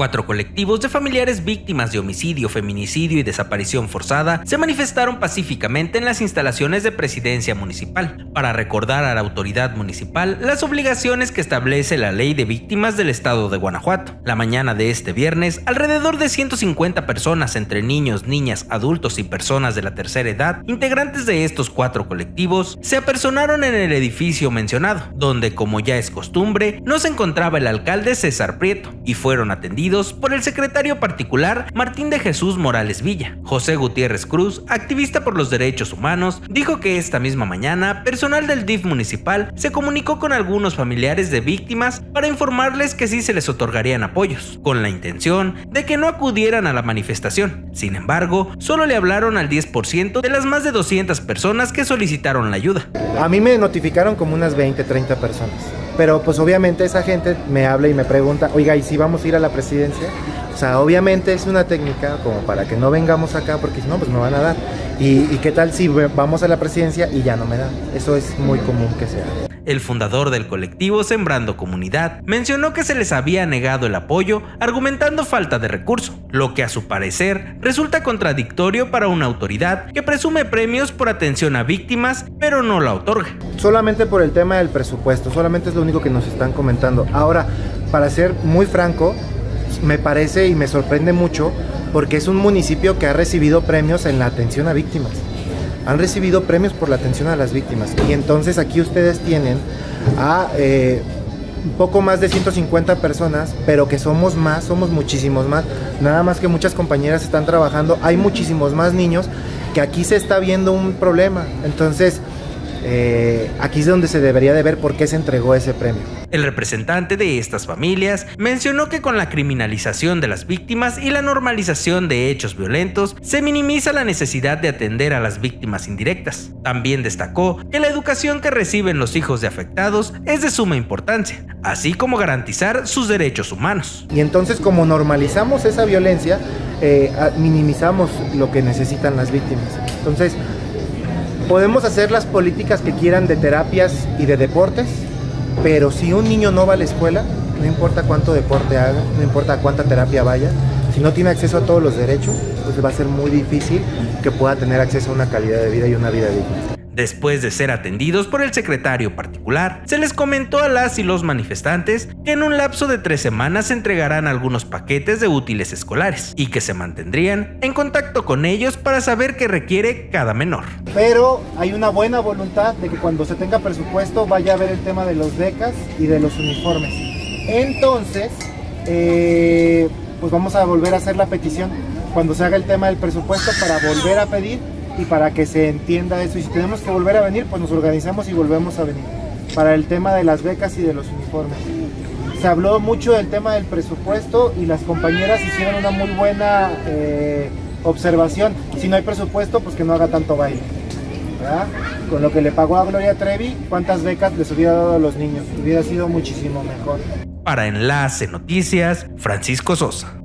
4 colectivos de familiares víctimas de homicidio, feminicidio y desaparición forzada se manifestaron pacíficamente en las instalaciones de Presidencia Municipal para recordar a la autoridad municipal las obligaciones que establece la Ley de Víctimas del Estado de Guanajuato. La mañana de este viernes, alrededor de 150 personas entre niños, niñas, adultos y personas de la tercera edad, integrantes de estos 4 colectivos, se apersonaron en el edificio mencionado, donde, como ya es costumbre, no se encontraba el alcalde César Prieto, y fueron atendidos por el secretario particular Martín de Jesús Morales Villa. José Gutiérrez Cruz, activista por los derechos humanos, dijo que esta misma mañana, personal del DIF municipal se comunicó con algunos familiares de víctimas para informarles que sí se les otorgarían apoyos, con la intención de que no acudieran a la manifestación. Sin embargo, solo le hablaron al 10% de las más de 200 personas que solicitaron la ayuda. A mí me notificaron como unas 20, 30 personas. Pero pues obviamente esa gente me habla y me pregunta, oiga, ¿y si vamos a ir a la presidencia? O sea, obviamente es una técnica como para que no vengamos acá, porque si no, pues me van a dar. ¿Y qué tal si vamos a la presidencia y ya no me dan? Eso es muy común que sea. El fundador del colectivo Sembrando Comunidad mencionó que se les había negado el apoyo argumentando falta de recurso, lo que a su parecer resulta contradictorio para una autoridad que presume premios por atención a víctimas pero no la otorga. Solamente por el tema del presupuesto, solamente es lo único que nos están comentando. Ahora, para ser muy franco, me parece y me sorprende mucho porque es un municipio que ha recibido premios en la atención a víctimas. Han recibido premios por la atención a las víctimas y entonces aquí ustedes tienen a un poco más de 150 personas, pero que somos más, somos muchísimos más, nada más que muchas compañeras están trabajando, hay muchísimos más niños que aquí se está viendo un problema, entonces aquí es donde se debería de ver por qué se entregó ese premio. El representante de estas familias mencionó que con la criminalización de las víctimas y la normalización de hechos violentos, se minimiza la necesidad de atender a las víctimas indirectas. También destacó que la educación que reciben los hijos de afectados es de suma importancia, así como garantizar sus derechos humanos. Y entonces, como normalizamos esa violencia, minimizamos lo que necesitan las víctimas. Entonces, podemos hacer las políticas que quieran de terapias y de deportes, pero si un niño no va a la escuela, no importa cuánto deporte haga, no importa cuánta terapia vaya, si no tiene acceso a todos los derechos, pues va a ser muy difícil que pueda tener acceso a una calidad de vida y una vida digna. Después de ser atendidos por el secretario particular, se les comentó a las y los manifestantes que en un lapso de 3 semanas se entregarán algunos paquetes de útiles escolares y que se mantendrían en contacto con ellos para saber qué requiere cada menor. Pero hay una buena voluntad de que cuando se tenga presupuesto vaya a ver el tema de los becas y de los uniformes. Entonces, pues vamos a volver a hacer la petición cuando se haga el tema del presupuesto para volver a pedir y para que se entienda eso, y si tenemos que volver a venir, pues nos organizamos y volvemos a venir para el tema de las becas y de los uniformes. Se habló mucho del tema del presupuesto y las compañeras hicieron una muy buena observación. Si no hay presupuesto, pues que no haga tanto baile, ¿verdad? Con lo que le pagó a Gloria Trevi, ¿cuántas becas les hubiera dado a los niños? Hubiera sido muchísimo mejor. Para Enlace Noticias, Francisco Sosa.